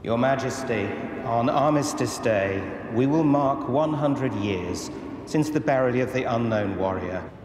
Your Majesty, on Armistice Day, we will mark 100 years since the burial of the unknown warrior,